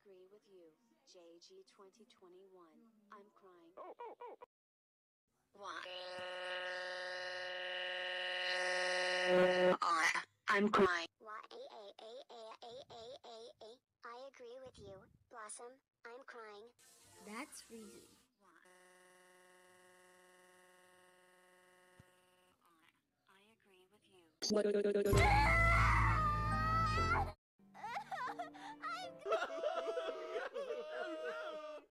agree with you, JG 2021. I'm crying. Why? I'm crying. I agree with you, Blossom. I'm crying. That's freezing. I agree with you.